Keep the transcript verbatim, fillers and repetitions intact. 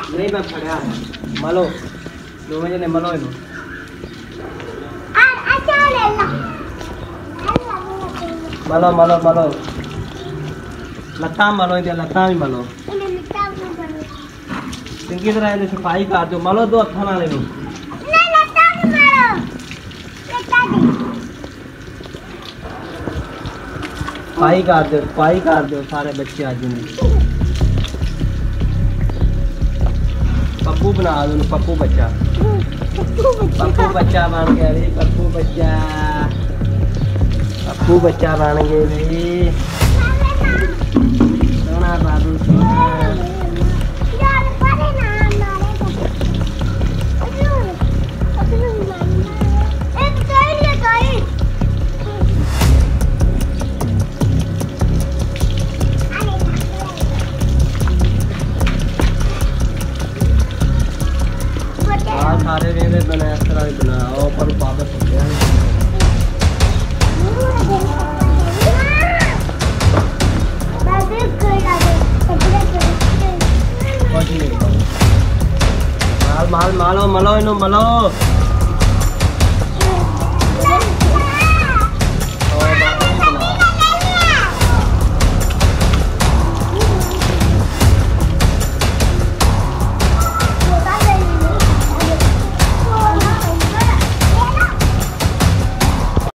नहीं मैं फड़या है malo दो बजे ने malo इनो malo malo malo लता malo इधर लता भी malo चंगी तरह इन्हें सफाई कर दो malo दो हथा नाल इनो पाई कर दो पाई कर दो सारे बच्चे आज में पप्पू बना दो पप्पू बच्चा पप्पू बच्चा बन गया रे पप्पू बच्चा पप्पू बच्चा बन गए रे सोना बाबू सारे रेले बना इस तरह ही बनाओ पर वापस हो गया माल माल मालो मलो इनो मलो